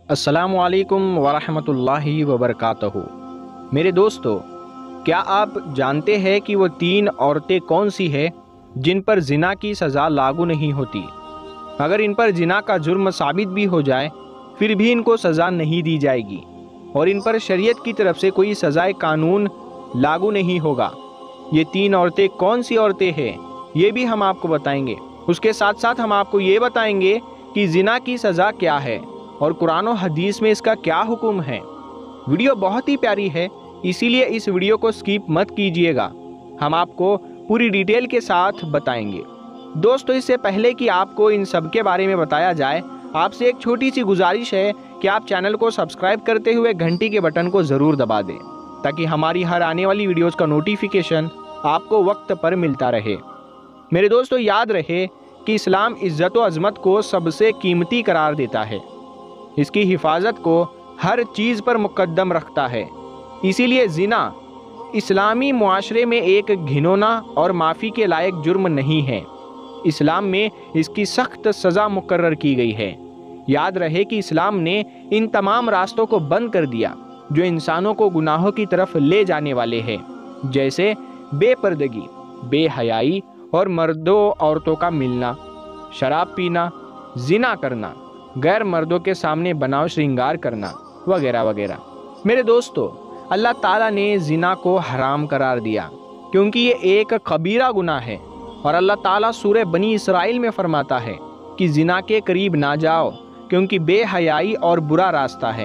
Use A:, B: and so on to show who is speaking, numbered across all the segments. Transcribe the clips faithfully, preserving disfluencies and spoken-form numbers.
A: السلام علیکم ورحمۃ اللہ وبرکاتہ۔ میرے دوستو، کیا آپ جانتے ہیں کہ وہ تین عورتیں کون سی ہیں جن پر زنا کی سزا لاگو نہیں ہوتی؟ اگر ان پر زنا کا جرم ثابت بھی ہو جائے پھر بھی ان کو سزا نہیں دی جائے گی اور ان پر شریعت کی طرف سے کوئی سزائے قانون لاگو نہیں ہوگا۔ یہ تین عورتیں کون سی عورتیں ہیں یہ بھی ہم آپ کو بتائیں گے۔ اس کے ساتھ ساتھ ہم آپ کو یہ بتائیں گے کہ زنا کی سزا کیا ہے اور قرآن و حدیث میں اس کا کیا حکم ہے۔ ویڈیو بہت ہی پیاری ہے، اسی لیے اس ویڈیو کو سکیپ مت کیجیے گا، ہم آپ کو پوری ڈیٹیل کے ساتھ بتائیں گے۔ دوستو، اس سے پہلے کہ آپ کو ان سب کے بارے میں بتایا جائے، آپ سے ایک چھوٹی سی گزارش ہے کہ آپ چینل کو سبسکرائب کرتے ہوئے گھنٹی کے بٹن کو ضرور دبا دیں تاکہ ہماری ہر آنے والی ویڈیوز کا نوٹیفیکیشن آپ کو وقت پر ملتا رہے۔ میرے دوستو، یاد رہے کہ اسلام عزت و عظمت کو سب سے قیمتی قرار دیتا ہے، اس کی حفاظت کو ہر چیز پر مقدم رکھتا ہے۔ اسی لیے زنا اسلامی معاشرے میں ایک گھنونا اور معافی کے لائق جرم نہیں ہے۔ اسلام میں اس کی سخت سزا مقرر کی گئی ہے۔ یاد رہے کہ اسلام نے ان تمام راستوں کو بند کر دیا جو انسانوں کو گناہوں کی طرف لے جانے والے ہیں، جیسے بے پردگی، بے حیائی اور مردوں عورتوں کا ملنا، شراب پینا، زنا کرنا، غیر مردوں کے سامنے بناؤ شرنگار کرنا وغیرہ وغیرہ۔ میرے دوستو، اللہ تعالیٰ نے زنا کو حرام قرار دیا کیونکہ یہ ایک کبیرہ گناہ ہے، اور اللہ تعالیٰ سورہ بنی اسرائیل میں فرماتا ہے کہ زنا کے قریب نہ جاؤ کیونکہ بے حیائی اور برا راستہ ہے۔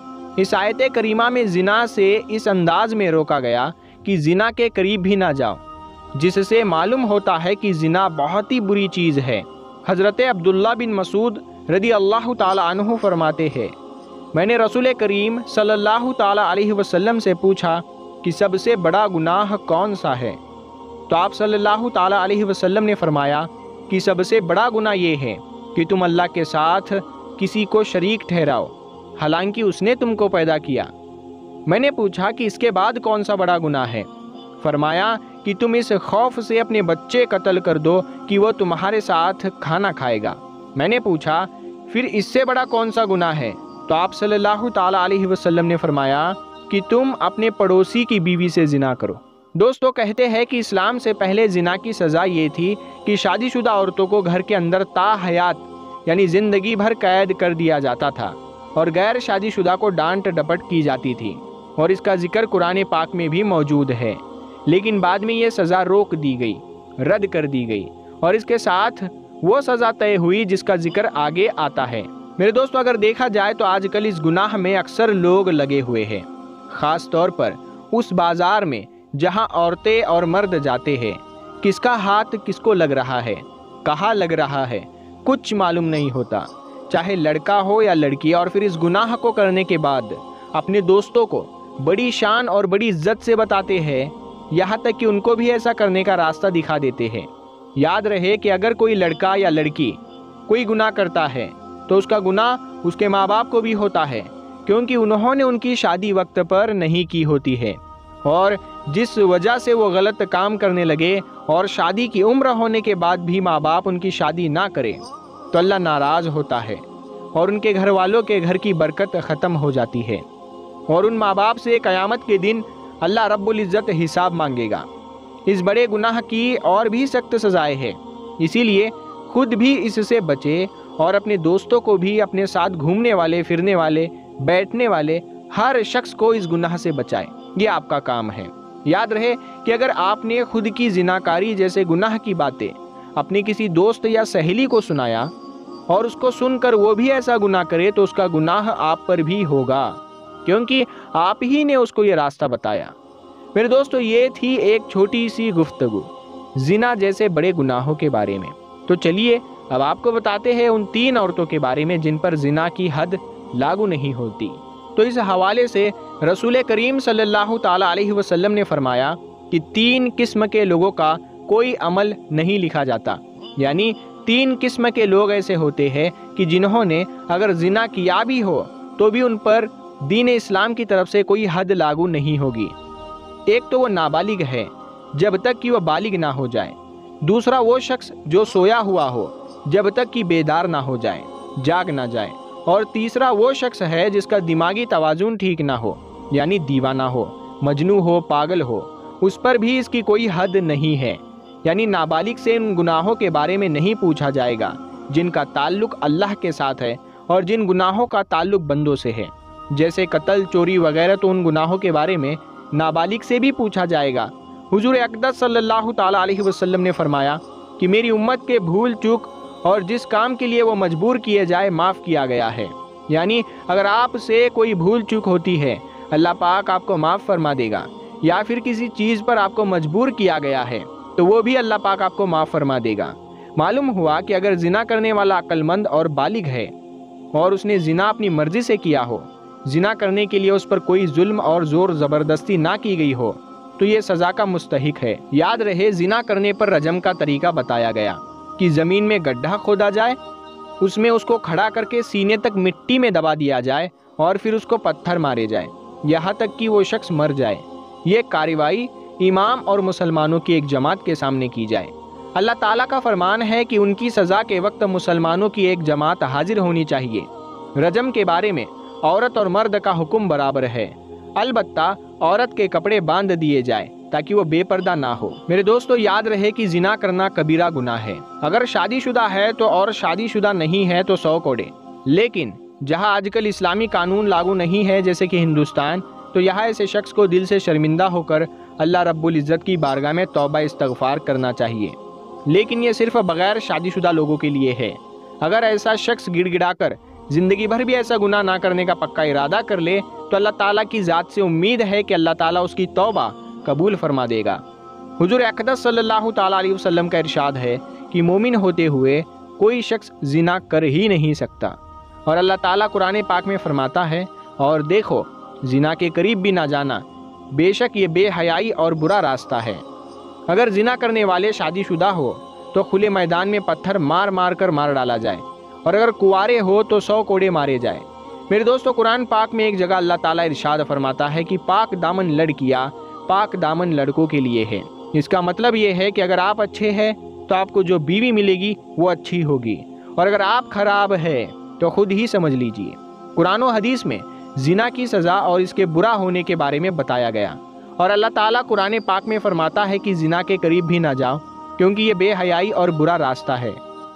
A: اس آیت کریمہ میں زنا سے اس انداز میں روکا گیا کہ زنا کے قریب بھی نہ جاؤ، جس سے معلوم ہوتا ہے کہ زنا بہت ہی بری چیز ہے۔ حضرت عبداللہ بن مسعود رضی اللہ تعالی عنہ فرماتے ہیں، میں نے رسول کریم صلی اللہ تعالی علیہ وسلم سے پوچھا کہ سب سے بڑا گناہ کون سا ہے؟ تو آپ صلی اللہ تعالی علیہ وسلم نے فرمایا کہ سب سے بڑا گناہ یہ ہے کہ تم اللہ کے ساتھ کسی کو شریک ٹھہراؤ حالانکہ اس نے تم کو پیدا کیا۔ میں نے پوچھا کہ اس کے بعد کون سا بڑا گناہ ہے؟ فرمایا کہ تم اس خوف سے اپنے بچے قتل کر دو کہ وہ تمہارے ساتھ کھانا کھائے گا۔ میں نے پوچھا پھر اس سے بڑا کون سا گناہ ہے؟ تو آپ صلی اللہ تعالی علیہ وسلم نے فرمایا کہ تم اپنے پڑوسی کی بیوی سے زنا کرو۔ دوستو، کہتے ہیں کہ اسلام سے پہلے زنا کی سزا یہ تھی کہ شادی شدہ عورتوں کو گھر کے اندر تا حیات یعنی زندگی بھر قید کر دیا جاتا تھا اور غیر شادی شدہ کو ڈانٹ ڈپٹ کی جاتی تھی، اور اس کا ذکر قرآن پاک میں بھی موجود ہے۔ لیکن بعد میں یہ سزا روک دی گئی، رد کر دی گئی، اور اس کے ساتھ وہ سزا طے ہوئی جس کا ذکر آگے آتا ہے۔ میرے دوستو، اگر دیکھا جائے تو آج کل اس گناہ میں اکثر لوگ لگے ہوئے ہیں، خاص طور پر اس بازار میں جہاں عورتیں اور مرد جاتے ہیں۔ کس کا ہاتھ کس کو لگ رہا ہے، کہاں لگ رہا ہے، کچھ معلوم نہیں ہوتا، چاہے لڑکا ہو یا لڑکی، اور پھر اس گناہ کو کرنے کے بعد اپنے دوستوں کو بڑی شان اور بڑی عزت سے بتاتے ہیں، یہاں تک کہ ان کو بھی ایسا کرنے کا راستہ دکھا دیتے ہیں۔ یاد رہے کہ اگر کوئی لڑکا یا لڑکی کوئی گناہ کرتا ہے تو اس کا گناہ اس کے ماں باپ کو بھی ہوتا ہے، کیونکہ انہوں نے ان کی شادی وقت پر نہیں کی ہوتی ہے، اور جس وجہ سے وہ غلط کام کرنے لگے اور شادی کی عمر ہونے کے بعد بھی ماں باپ ان کی شادی نہ کرے تو اللہ ناراض ہوتا ہے اور ان کے گھر والوں کے گھر کی برکت ختم ہو جاتی ہے، اور ان ماں باپ سے قیامت کے دن اللہ رب العزت حساب مانگے گا۔ اس بڑے گناہ کی اور بھی سخت سزائیں ہیں، اسی لیے خود بھی اس سے بچے اور اپنے دوستوں کو بھی، اپنے ساتھ گھومنے والے، پھرنے والے، بیٹھنے والے ہر شخص کو اس گناہ سے بچائے۔ یہ آپ کا کام ہے۔ یاد رہے کہ اگر آپ نے خود کی زناکاری جیسے گناہ کی باتیں اپنے کسی دوست یا سہیلی کو سنایا اور اس کو سن کر وہ بھی ایسا گناہ کرے تو اس کا گناہ آپ پر بھی ہوگا، کیونکہ آپ ہی نے اس کو یہ راستہ بتایا۔ میرے دوستو، یہ تھی ایک چھوٹی سی گفتگو زنا جیسے بڑے گناہوں کے بارے میں۔ تو چلیے اب آپ کو بتاتے ہیں ان تین عورتوں کے بارے میں جن پر زنا کی حد لاگو نہیں ہوتی۔ تو اس حوالے سے رسول کریم صلی اللہ تعالی علیہ وسلم نے فرمایا کہ تین قسم کے لوگوں کا کوئی عمل نہیں لکھا جاتا، یعنی تین قسم کے لوگ ایسے ہوتے ہیں کہ جنہوں نے اگر زنا کیا بھی ہو تو بھی ان پر دین اسلام کی طرف سے کوئی حد لاگو نہیں ہوگی۔ ایک تو وہ نابالغ ہے جب تک کہ وہ بالغ نہ ہو جائے، دوسرا وہ شخص جو سویا ہوا ہو جب تک کہ بیدار نہ ہو جائے، جاگ نہ جائے، اور تیسرا وہ شخص ہے جس کا دماغی توازن ٹھیک نہ ہو، یعنی دیوانہ ہو، مجنوں ہو، پاگل ہو، اس پر بھی اس کی کوئی حد نہیں ہے، یعنی نابالغ سے ان گناہوں کے بارے میں نہیں پوچھا جائے گا جن کا تعلق اللہ کے ساتھ ہے اور جن گناہوں کا تعلق بندوں سے ہے، جیسے قتل، چوری وغیرہ، تو ان گناہوں کے بارے میں نابالغ سے بھی پوچھا جائے گا۔ حضور اقدس صلی اللہ تعالیٰ علیہ وسلم نے فرمایا کہ میری امت کے بھول چوک اور جس کام کے لیے وہ مجبور کیے جائے معاف کیا گیا ہے، یعنی اگر آپ سے کوئی بھول چوک ہوتی ہے اللہ پاک آپ کو معاف فرما دے گا، یا پھر کسی چیز پر آپ کو مجبور کیا گیا ہے تو وہ بھی اللہ پاک آپ کو معاف فرما دے گا۔ معلوم ہوا کہ اگر زنا کرنے والا عقل مند اور بالغ ہے اور اس نے زنا اپنی مرضی سے کیا ہو، زنا کرنے کے لیے اس پر کوئی ظلم اور زور زبردستی نہ کی گئی ہو، تو یہ سزا کا مستحق ہے۔ یاد رہے زنا کرنے پر رجم کا طریقہ بتایا گیا کہ زمین میں گڈھا کھودا جائے، اس میں اس کو کھڑا کر کے سینے تک مٹی میں دبا دیا جائے اور پھر اس کو پتھر مارے جائے یہاں تک کہ وہ شخص مر جائے۔ یہ کارروائی امام اور مسلمانوں کی ایک جماعت کے سامنے کی جائے۔ اللہ تعالیٰ کا فرمان ہے کہ ان کی سزا کے وقت مسلمانوں کی ایک جماعت حاضر ہونی چاہیے۔ رجم کے بارے میں عورت اور مرد کا حکم برابر ہے، البتہ عورت کے کپڑے باندھ دیے جائے تاکہ وہ بے پردہ نہ ہو۔ میرے دوستو یاد رہے کہ زنا کرنا کبیرہ گناہ ہے۔ اگر شادی شدہ ہے تو اور شادی شدہ نہیں ہے تو سو کوڑے، لیکن جہاں آج کل اسلامی قانون لاگو نہیں ہے جیسے کہ ہندوستان، تو یہاں ایسے شخص کو دل سے شرمندہ ہو کر اللہ رب العزت کی بارگاہ میں توبہ استغفار کرنا چاہیے، لیکن یہ صرف بغیر شادی شدہ لوگوں کے لیے ہے۔ اگر ایسا شخص گڑ گڑا کر زندگی بھر بھی ایسا گناہ نہ کرنے کا پکا ارادہ کر لے تو اللہ تعالیٰ کی ذات سے امید ہے کہ اللہ تعالیٰ اس کی توبہ قبول فرما دے گا۔ حضور اقدس صلی اللہ تعالیٰ علیہ وسلم کا ارشاد ہے کہ مومن ہوتے ہوئے کوئی شخص زنا کر ہی نہیں سکتا، اور اللہ تعالیٰ قرآن پاک میں فرماتا ہے، اور دیکھو زنا کے قریب بھی نہ جانا، بے شک یہ بے حیائی اور برا راستہ ہے۔ اگر زنا کرنے والے شادی شدہ ہو تو کھلے میدان میں پتھر مار مار کر مار ڈالا جائے، اور اگر کنوارے ہو تو سو کوڑے مارے جائے۔ میرے دوستو قرآن پاک میں ایک جگہ اللہ تعالیٰ ارشاد فرماتا ہے کہ پاک دامن لڑکیاں پاک دامن لڑکوں کے لیے ہے۔ اس کا مطلب یہ ہے کہ اگر آپ اچھے ہیں تو آپ کو جو بیوی ملے گی وہ اچھی ہوگی، اور اگر آپ خراب ہے تو خود ہی سمجھ لیجئے۔ قرآن و حدیث میں زنا کی سزا اور اس کے برا ہونے کے بارے میں بتایا گیا، اور اللہ تعالیٰ قرآن پاک میں فرماتا ہے کہ زنا کے قریب بھی نہ جاؤ کیونکہ یہ بے حیائی اور برا راستہ ہے۔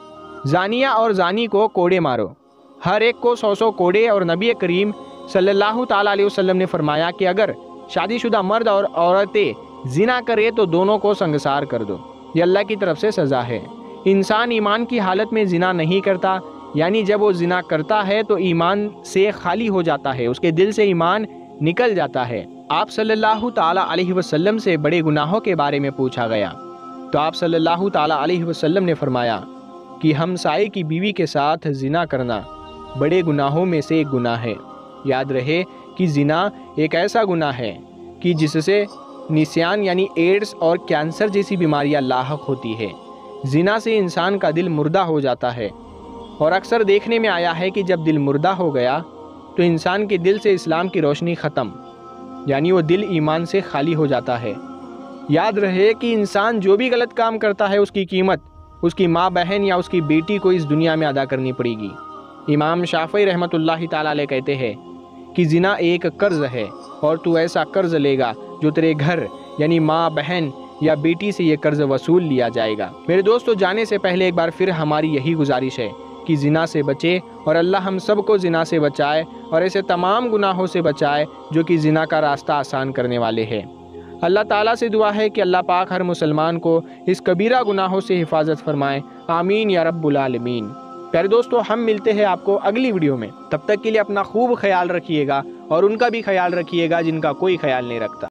A: زانیہ اور زانی کو کوڑے مارو، ہر ایک کو سو سو کوڑے، اور نبی کریم صلی اللہ تعالیٰ علیہ وسلم نے فرمایا کہ اگر شادی شدہ مرد اور عورتیں زنا کرے تو دونوں کو سنگسار کر دو، یہ اللہ کی طرف سے سزا ہے۔ انسان ایمان کی حالت میں زنا نہیں کرتا، یعنی جب وہ زنا کرتا ہے تو ایمان سے خالی ہو جاتا ہے، اس کے دل سے ایمان نکل جاتا ہے۔ آپ صلی اللہ تعالیٰ علیہ وسلم سے بڑے گناہوں کے بارے میں پوچھا گیا تو آپ صلی اللہ تعالیٰ علیہ وسلم نے فرمایا کہ ہمسائے کی بیوی کے ساتھ زنا کرنا بڑے گناہوں میں سے ایک گناہ ہے۔ یاد رہے کہ زنا ایک ایسا گناہ ہے کہ جس سے نسیان یعنی ایڈز اور کینسر جیسی بیماریاں لاحق ہوتی ہے۔ زنا سے انسان کا دل مردہ ہو جاتا ہے، اور اکثر دیکھنے میں آیا ہے کہ جب دل مردہ ہو گیا تو انسان کے دل سے اسلام کی روشنی ختم، یعنی وہ دل ایمان سے خالی ہو جاتا ہے۔ یاد رہے کہ انسان جو بھی غلط کام کرتا ہے اس کی قیمت اس کی ماں بہن یا اس کی بیٹی کو اس دنیا میں ادا کرنی پڑے گی۔ امام شافعی رحمۃ اللہ تعالیٰ علیہ کہتے ہیں کہ زنا ایک قرض ہے، اور تو ایسا قرض لے گا جو تیرے گھر یعنی ماں بہن یا بیٹی سے یہ قرض وصول لیا جائے گا۔ میرے دوستو جانے سے پہلے ایک بار پھر ہماری یہی گزارش ہے کہ زنا سے بچے، اور اللہ ہم سب کو زنا سے بچائے اور ایسے تمام گناہوں سے بچائے جو کہ زنا کا راستہ آسان کرنے والے ہیں۔ اللہ تعالیٰ سے دعا ہے کہ اللہ پاک ہر مسلمان کو اس کبیرہ گناہوں سے حفاظت فرمائے، آمین یا رب العالمین۔ پیارے دوستو ہم ملتے ہیں آپ کو اگلی ویڈیو میں، تب تک کے لیے اپنا خوب خیال رکھیے گا اور ان کا بھی خیال رکھیے گا جن کا کوئی خیال نہیں رکھتا۔